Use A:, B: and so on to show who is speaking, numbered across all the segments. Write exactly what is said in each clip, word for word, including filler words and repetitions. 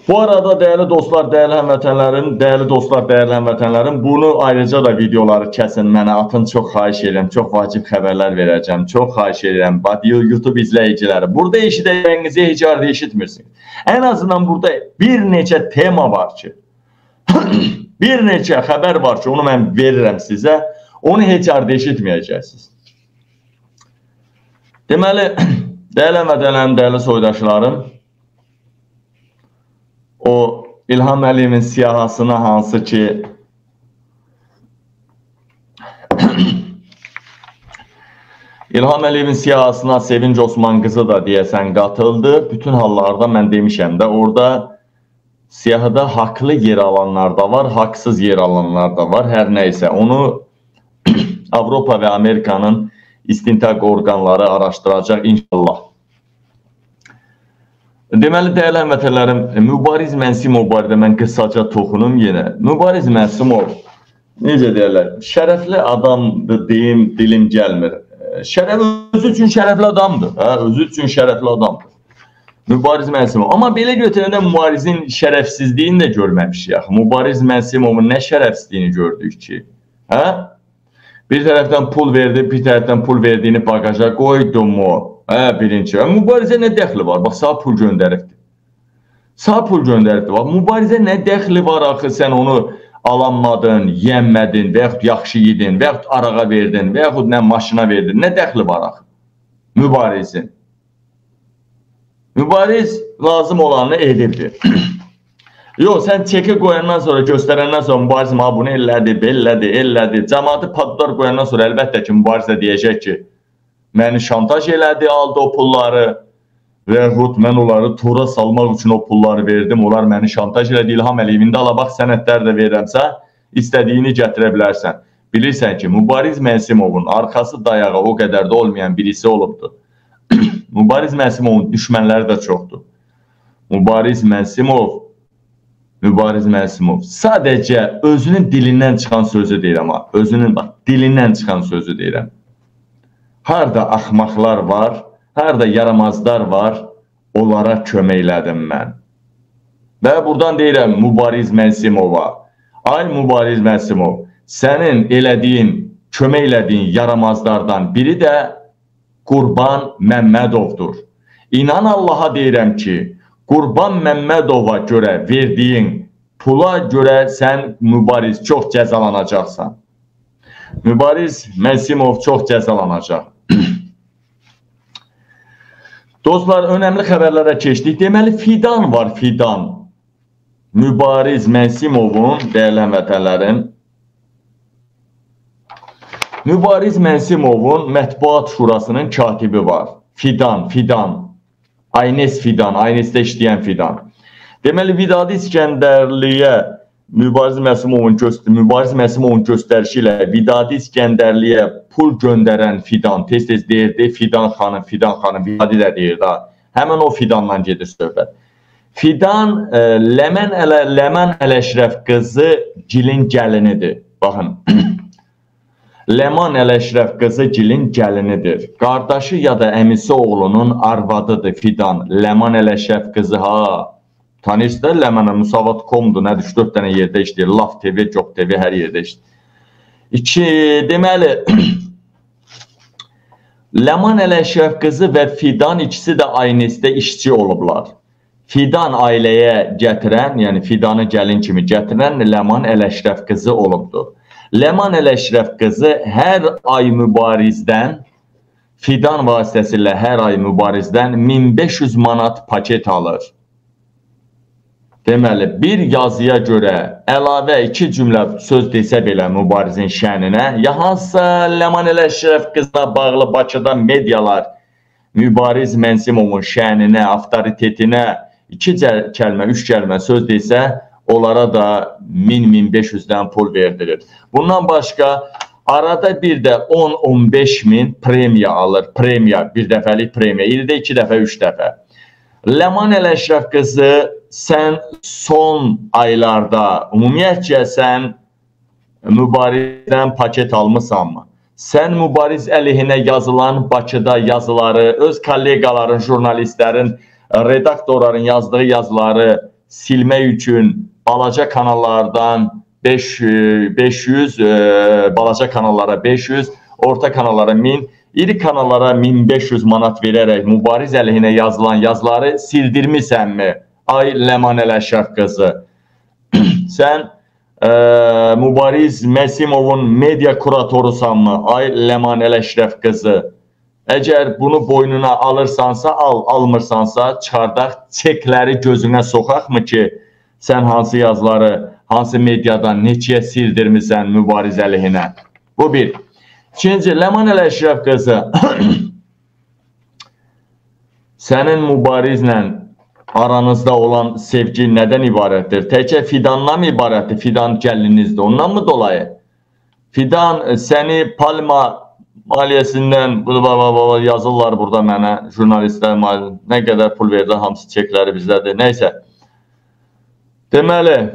A: Bu arada değerli dostlar, değerli həmvətənlərim, değerli dostlar, değerli həmvətənlərim, bunu ayrıca da videoları kəsin, mənə atın, çox xahiş edirəm, çox vacib xəbərlər verəcəm, çox xahiş edirəm, YouTube izləyiciləri. Burada eşidəcəyinizi heç arada eşitmirsiniz. En azından burada bir neçə tema var ki, bir neçə xəbər var ki, onu mən verirəm sizə, onu heç arada eşitməyəcəksiniz. Deməli, değerli həmvətənlərim, değerli soydaşlarım, o İlham Əliyevin siyahısına hansı ki İlham Əliyevin siyahısına Sevinç Osman qızı da deyəsən qatıldı. Bütün hallarda mən demişəm də orada siyahıda haqlı yer alanlar da var, haqsız yer alanlar da var. Hər nəysə onu Avropa və Amerikanın istintaq orqanları araşdıracaq inşallah. Deməli, dəyərli həmvətənlərim, Mübariz Mənsimov barədə mən qısaca toxunum yenə. Mübariz Mənsimov, necə deyərlər, şərəfli adamdır deyim, dilim gəlmir. Şərəf özü üçün şərəfli adamdır, hə? Özü üçün şərəfli adamdır. Mübariz Mənsimov. Amma belə götürəndə Mübarizin şərəfsizliyini də görməmişik. Mübariz Mənsimovun nə şərəfsizliyini gördük ki? Hə? Bir tərəfdən pul verdi, bir tərəfdən pul verdiyini bagaja qoydu mu? Hə, birinci. Mübarizə nə dəxli var? Bax, sağ pul göndəribdir. Sağ pul göndəribdir. Bax, mübarizə nə dəxli var axı? Sən onu alanmadın, yemmədin, və yaxud yaxşı yedin, və yaxud arağa verdin, və yaxud nə maşına verdin. Nə dəxli var axı? Mübarizin. Mübariz lazım olanı edirdi. Yox, sən çeki qoyandan sonra, göstərəndən sonra mübarizm ha, bunu ellədi, bellədi, ellədi. Cəmaatı padlar qoyandan sonra əlbəttə ki, mübariz də deyəcək ki, məni şantaj elədi, aldı o pulları və yaxud mən onları tora salmaq üçün o pulları verdim, onlar məni şantaj elədi. İlham Əliyevin də ala bax, sənədlər də verirəmsə, istədiyini gətirə bilərsən. Bilirsən ki, Mübariz Mənsimovun arxası dayağı o qədər də olmayan birisi olubdur. Mübariz Mənsimovun düşmənləri də çoxdur. Mübariz Mənsimov, Mübariz Mənsimov sadəcə özünün dilindən çıxan sözü deyirəm ha, özünün bax, dilindən çıxan sözü deyirəm. Harada axmaqlar var, harada yaramazlar var, onlara köməklədim mən. Və buradan deyirəm Mübariz Mənsimova, ay Mübariz Mənsimov, sənin elədiyin, köməklədiyin yaramazlardan biri də Qurban Məmmədovdur. İnan Allaha deyirəm ki, Qurban Məmmədova görə verdiyin pula görə sən Mübariz çox cəzalanacaqsan. Mübariz Mənsimov çox cəzalanacaq. Dostlar, önəmli xəbərlərə keçdik. Deməli, Fidan var, Fidan. Mübariz Mənsimovun, dəyərli həmvətənlərim, Mübariz Mənsimovun Mətbuat Şurasının katibi var. Fidan, Fidan. Aynes Fidan, Aynesdə işləyən Fidan. Deməli, Vidadi İskəndərliyə Mübariz Mənsimovun Mübariz Mənsimovun göstərişi ilə Vidadi İskəndərliyə pul göndərən Fidan, tez-tez deyirdi, Fidan xanım, Fidan xanım, Vidadi də deyirdi. Həmən o Fidandan gedir söhbət. Fidan e, Ləmən Ələ, Ləmən Ələşrəf qızı Gilin gəlinidir. Baxın. Ləman Ələşrəf qızı Gilin gəlinidir. Qardaşı ya da əmisi oğlunun arvadıdır Fidan. Ləman Ələşrəf qızı ha. Tanışdır, Ləmənə Musavat nöqtə comdur, nədir, üç dörd dənə yerdə işləyir. Laf T V, Coq T V hər yerdə işləyir. İki, deməli, Ləman Ələşrəf qızı və Fidan ikisi də Aynesdə işçi olublar. Fidan ailəyə gətirən, yəni Fidanı gəlin kimi gətirən Ləman Ələşrəf qızı olubdur. Ləman Ələşrəf qızı hər ay Mübarizdən, Fidan vasitəsilə hər ay Mübarizdən min beş yüz manat paket alır. Deməli, bir yazıya görə əlavə iki cümlə söz desə belə Mübarizin şəninə, ya hansısa Ləman Ələşrəf qızla bağlı Bakıda medialar Mübariz Mənsimovun şəninə, avtoritetinə iki kəlmə, üç kəlmə söz desə, onlara da min min beş yüzdən pul verdirir. Bundan başqa, arada bir də on on beş min premiya alır. Premiya, bir dəfəlik premiya, ildə iki dəfə, üç dəfə. Ləman Ələşrəf qızı, sən son aylarda, ümumiyyətcə sən Mübarizdən paket almısanmı? Sən Mübariz əleyhinə yazılan Bakıda yazıları, öz kollegaların, jurnalistlərin, redaktorların yazdığı yazıları silmək üçün balaca kanallardan beş yüz, balaca kanallara beş yüz, orta kanallara min, iri kanallara min beş yüz manat verərək mübariz əleyhinə yazılan yazıları sildirmisənmi? Ay Ləman Əşrəf qızı. Sən e, Mübariz Məsimovun media kuratorusanmı? Ay Ləman Əşrəf qızı. Əgər bunu boynuna alırsansa, al, almırsansa, çıxardaq çekləri gözünə soxaqmı ki, sən hansı yazıları, hansı mediadan neçəyə sildirmisən mübariz əleyhinə? Bu bir. İkinci, Ləman Əşrəf qızı, sənin mübarizlə aranızda olan sevgi nədən ibarətdir? Təkə Fidandan mı ibarətdir? Fidan gəlinizdir. Ondan mı dolayı? Fidan səni Palma maliyyəsindən yazırlar burada mənə, jurnalistlər, nə qədər pul verdi, hamısı çekləri bizdədir. Neysə. Deməli,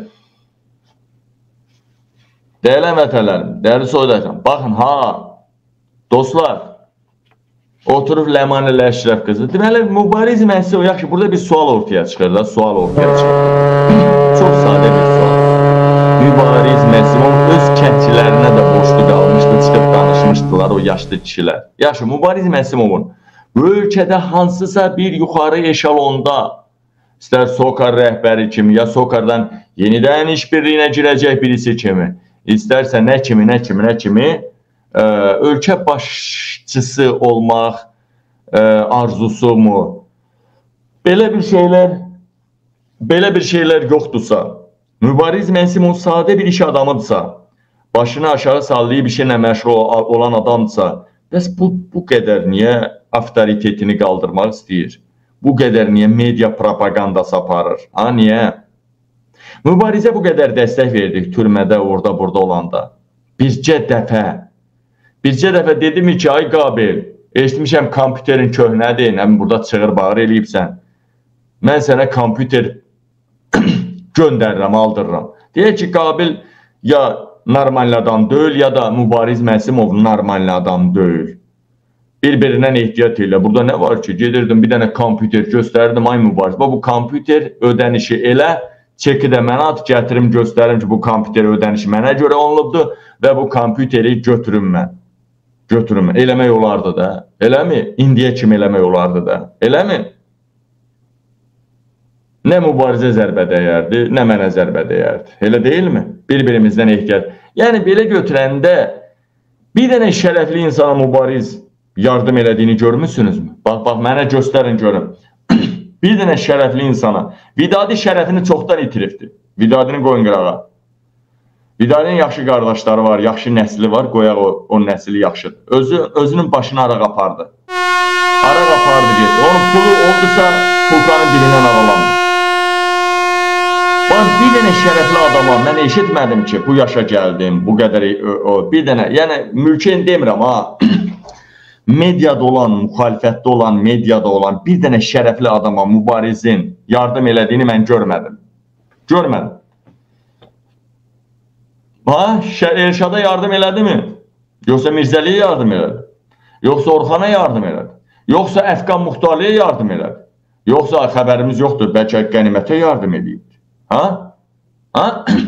A: dəyərli vətənlərim, dəyərli soydaşlarım, baxın, ha, dostlar, oturub Ləman Əşrəf qızı. Deməli, mübariz Məsəmov, yaxşı, burada bir sual ortaya çıxır da, sual ortaya çıxır. Çox sadə bir sual. Mübariz Məsəmov öz kəndçilərinə də borçlu qalmışdı, çıxıb danışmışdılar o yaşlı kişilər. Yaxşı, Mübariz Məsəmovun bu ölkədə hansısa bir yuxarı eşalonda, istər SOCAR rəhbəri kimi, ya SOCARdan yenidən işbirliyinə girəcək birisi kimi, istərsə nə kimi, nə kimi, nə kimi, ə, ölkə başçısı olmaq ə, arzusu mu? Belə bir şeylər, belə bir şeylər yoxdursa, Mübariz Məsəmov sadə bir iş adamıdırsa, başını aşağı sallayıb işinə məşğul olan adamdırsa, bəs bu, bu qədər niyə avtoritetini qaldırmaq istəyir? Bu qədər niyə media propagandası aparır? Ha, niyə? Mübarizə bu qədər dəstək verdik türmədə, orada, burada olanda. Bircə dəfə, bircə dəfə dedim ki, ay Qabil, eşitmişəm kompüterin köhnədir, nəmin burada çığır bağır eləyibsən. Mən sənə kompüter göndərirəm, aldırıram. Deyək ki, Qabil ya normal adam deyil, ya da Mübariz Məsəmov normal adam deyil. Bir-birindən ehtiyat elə. Burada nə var ki, gedirdim bir dənə kompüter göstərdim, ay Mübariz. Bu kompüter ödənişi elə, çeki də mənə at, gətirim, göstərim ki, bu kompüter ödənişi mənə görə olunubdur və bu kompüteri götürüm mən. Götürüm mən. Eləmək olardı da. Eləmi? İndiyə kimi eləmək olardı da. Eləmi? Nə mübarizə zərbə dəyərdi, nə mənə zərbə dəyərdi. Elə deyilmi? Bir-birimizdən ehtiyat. Yəni, belə götürəndə bir dənə şərəfli insana mübariz yardım elədiyini görmüşsünüzmü? Bax, bax, mənə göstərin, görün. Bir dənə şərəfli insana. Vidadi şərəfini çoxdan itiribdir. Vidadini qoyun qırağa. Vidadinin yaxşı qardaşları var, yaxşı nəsli var, qoyaq o, o nəsli yaxşıdır. Özü, özünün başını araq apardı. Araq apardı, getdi. Onun pulu oldusa, pulkanın dilindən aralandı. Bax, bir dənə şərəfli adama mən eşitmədim ki, bu yaşa gəldim, bu qədər, o, bir dənə, yəni mülkən demirəm, ha, mediada olan, müxalifətdə olan, mediada olan bir dənə şərəfli adama mübarizin yardım elədiyini mən görmədim. Görmədim. Ha, Elşada yardım elədi mi? Yoxsa Mirzəliyə yardım elədi? Yoxsa Orxana yardım elədi? Yoxsa Əfqan Muxtarlıya yardım elədi? Yoxsa xəbərimiz yoxdur, bəlkə qənimətə yardım edib? Ha? Ha?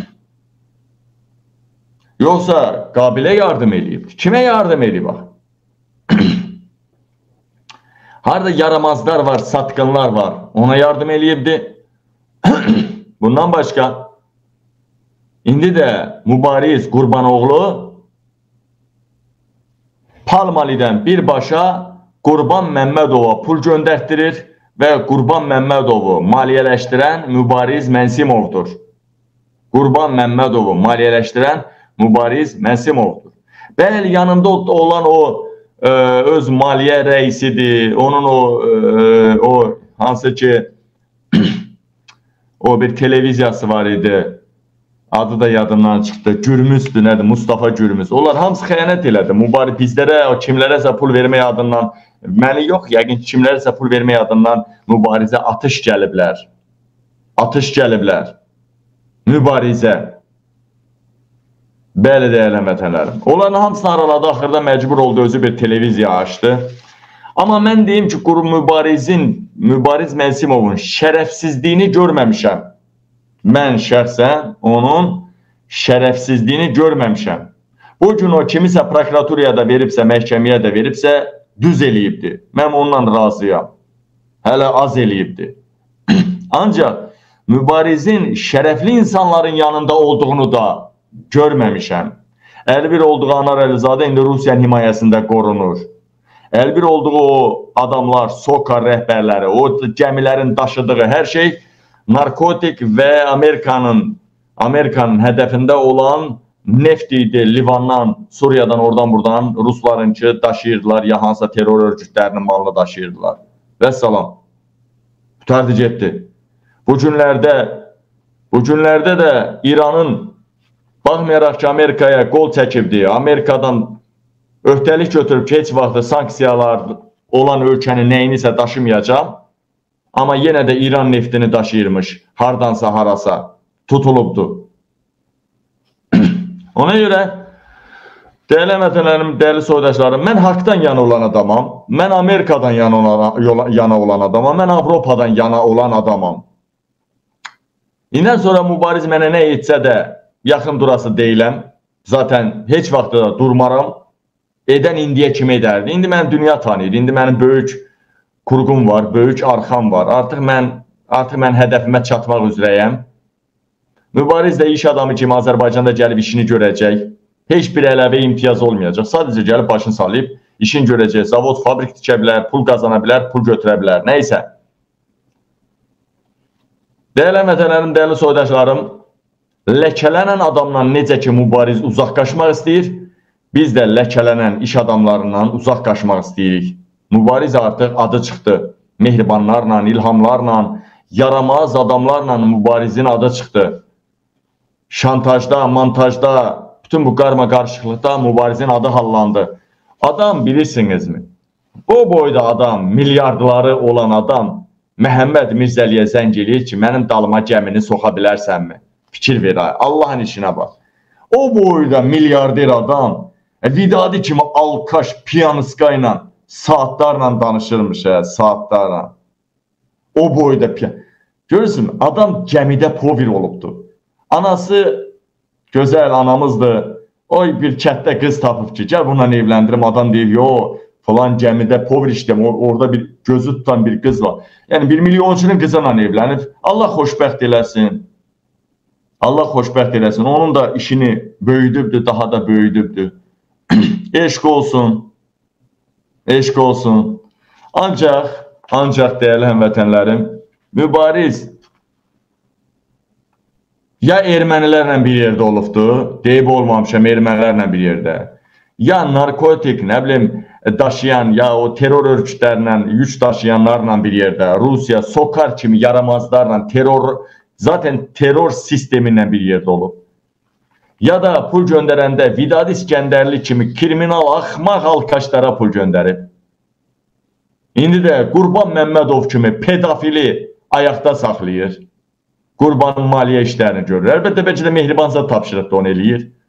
A: Yoxsa Qabilə yardım edib? Kimə yardım edib? Harada yaramazlar var, satqınlar var, ona yardım eləyibdi. Bundan başqa, indi də Mübariz Qurbanoğlu Palmalidən birbaşa Qurban Məmmədova pul göndərtdirir və Qurban Məmmədovu maliyyələşdirən Mübariz Mənsimovdur. Qurban Məmmədovu maliyyələşdirən Mübariz Mənsimovdur. Bəli, yanında olan o ə, öz maliyyə rəisidir, onun o, ə, o hansı ki o bir televiziyası var idi. Adı da yadımdan çıxdı. Gürmüzdür, nədir? Mustafa Gürmüz. Onlar hamısı xəyanət elədi. Mübarək bizlərə, kimlərəsə pul vermək adından, məni yox, yəqin kimlərəsə pul vermək adından mübarizə atış gəliblər. Atış gəliblər. Mübarizə. Bəli, dəyərli vətənlərim. Onların hamısını araladı, axırda məcbur oldu, özü bir televiziya açdı. Amma mən deyim ki, Mübarizin, Mübariz Mənsimovun şərəfsizliyini görməmişəm. mən şəxsən onun şərəfsizliyini görməmişəm. Bu gün o kimisə prokuraturaya da veribsə, məhkəməyə də veribsə, düz eləyibdir. Mən ondan razıyam. Hələ az eləyibdir. Ancaq mübarizin şərəfli insanların yanında olduğunu da görməmişəm. Əlbir olduğu Anar Əlizadə indi Rusiyanın himayəsində qorunur. Əlbir olduğu o adamlar, SOCAR rəhbərləri, o gəmilərin daşıdığı hər şey narkotik və Amerikanın Amerikanın hədəfində olan neft idi. Livandan, Suriyadan, oradan buradan Ruslarınki daşıyırdılar, ya hansısa terror örgütlərinin malını daşıyırdılar. Və salam. Tutardı getdi. Bu günlərdə, bu günlərdə də İranın, baxmayaraq ki, Amerikaya qol çəkibdi, Amerikadan öhdəlik götürüb ki, heç vaxtı sanksiyalar olan ölkənin nəyinisə daşımayacaq, amma yenə də İran neftini daşıyırmış, hardansa harasa tutulubdur. Ona görə, dəyərli əmətələrim, dəyərli soydaşlarım, mən haqdan yana olan adamam, mən Amerikadan yana olan, yana olan adamam, mən Avropadan yana olan adamam. İndən sonra mübariz mənə nə etsə də yaxın durası deyiləm, zaten heç vaxt da durmaram, edən indiyə kimi edərdi. İndi mən dünya tanıyır, indi mənim böyük kurğum var, böyük arxam var, artıq mən, artıq mən hədəfimə çatmaq üzrəyəm. Mübariz də iş adamı kimi Azərbaycanda gəlib işini görəcək. Heç bir əlavə imtiyaz olmayacaq. Sadəcə gəlib başını sallayıb işini görəcək. Zavod, fabrik tikə bilər, pul qazana bilər, pul götürə bilər. Nəysə. Dəyərli əmətələrim, dəyərli soydaşlarım, ləkələnən adamla necə ki mübariz uzaq qaçmaq istəyir, biz də ləkələnən iş adamlarından uzaq qaçmaq istəyirik. Mübariz artıq adı çıxdı. Mehribanlarla, ilhamlarla, yaramaz adamlarla mübarizin adı çıxdı. Şantajda, montajda, bütün bu qarma qarışıqlıqda mübarizin adı hallandı. Adam bilirsinizmi? O boyda adam, milyardları olan adam Məhəmməd Mirzəliyə zəng eləyir ki, mənim dalıma gəmini soxa bilərsənmi? Fikir ver, Allahın işinə bax. O boyda milyarder adam Vidadi kimi alkaş piyanıska ilə saatlarla danışırmış, hə, saatlarla. O boyda piyan. Görürsün, adam gəmidə povir olubdur. Anası gözəl anamızdır. O bir kətdə qız tapıb ki, gəl bununla evləndirim. Adam deyir, yo, falan gəmidə povir işləm, orada bir gözü tutan bir qız var. Yəni bir milyonçunun qızla evlənib. Allah xoşbəxt eləsin. Allah xoşbəxt eləsin. Onun da işini böyüdübdür, daha da böyüdübdür. Eşq olsun. Eşq olsun. Ancaq, ancaq dəyərli həmvətənlərim, mübariz ya ermənilərlə bir yerdə olubdur, deyib olmamışam ermənilərlə bir yerdə, ya narkotik, nə bilim, daşıyan, ya o terror örgütlərlə, yük daşıyanlarla bir yerdə, Rusiya, SOCAR kimi yaramazlarla, terror, zaten terror sisteminlə bir yerdə olub. Ya da pul göndərəndə Vidadi İskəndərli kimi kriminal, axmaq alkaşlara pul göndərib. İndi də Qurban Məmmədov kimi pedofili ayaqda saxlayır. Qurbanın maliyyə işlərini görür. Əlbəttə, bəlkə də Mehriban zat tapşırıq da onu eləyir.